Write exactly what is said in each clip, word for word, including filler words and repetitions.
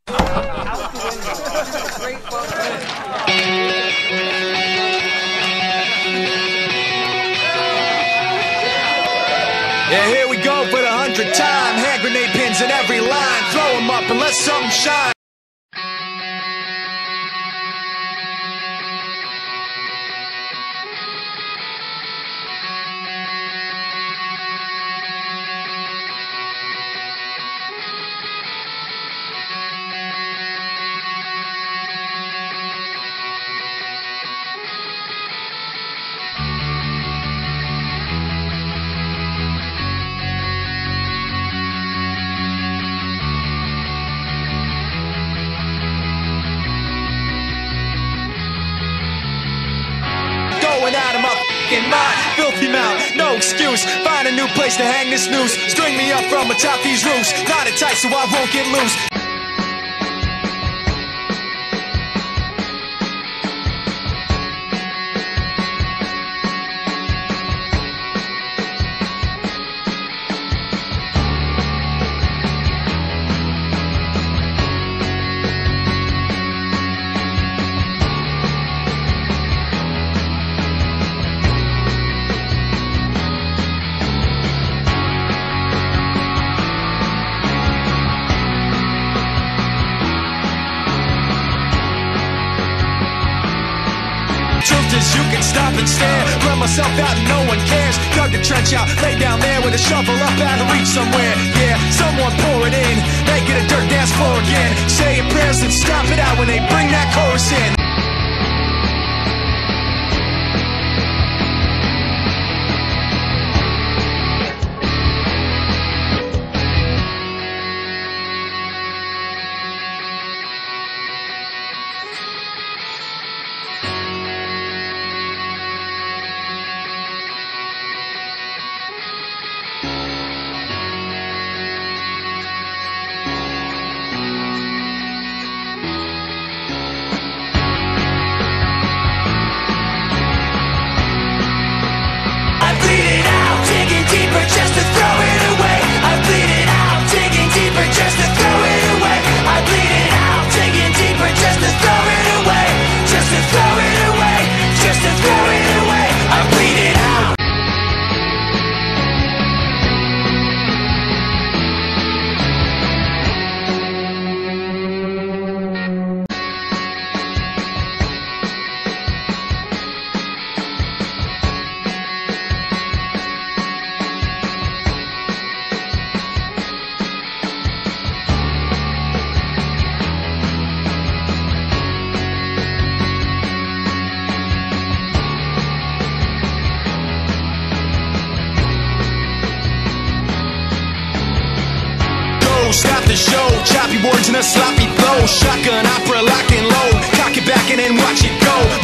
Out the window. Great Yeah, here we go for the hundredth time. Hand grenade pins in every line. Throw them up and let something shine. Going out of my f***ing mind, filthy mouth, no excuse. Find a new place to hang this noose. String me up from atop these roofs. Knot it tight so I won't get loose. Truth is you can stop and stare. Run myself out and no one cares. Dug the trench out, lay down there with a shovel up out of reach somewhere. Yeah, someone pour it in, make it a dirt dance floor again. Say your prayers and stop it out when they bring that chorus in. Stop the show, choppy words and a sloppy flow. Shotgun opera, lock and load. Cock it back and then watch it go.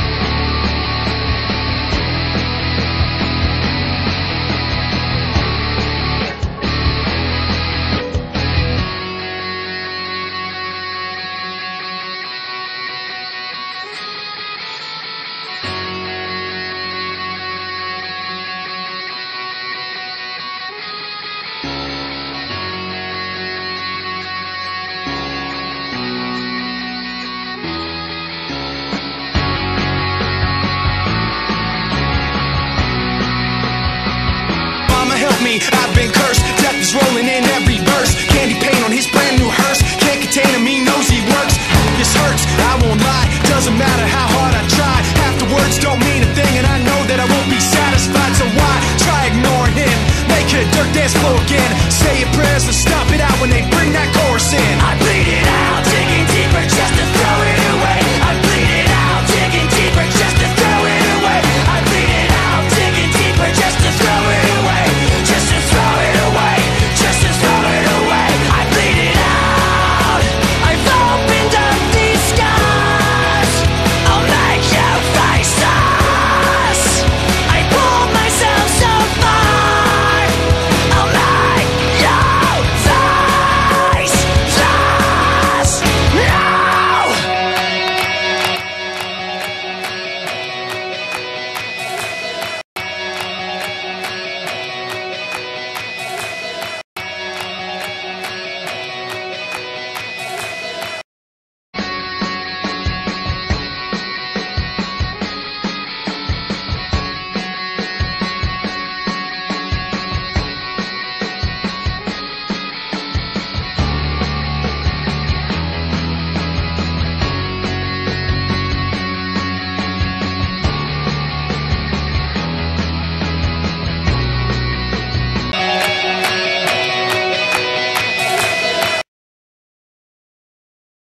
Me, I've been cursed, death is rolling in every verse. Candy paint on his brand new hearse. Can't contain him, he knows he works. This hurts, I won't lie. Doesn't matter how hard I try. Half the words don't mean a thing, and I know that I won't be satisfied. So why try ignoring him? Make it a dirt dance floor again. Say your prayers and stop it out when they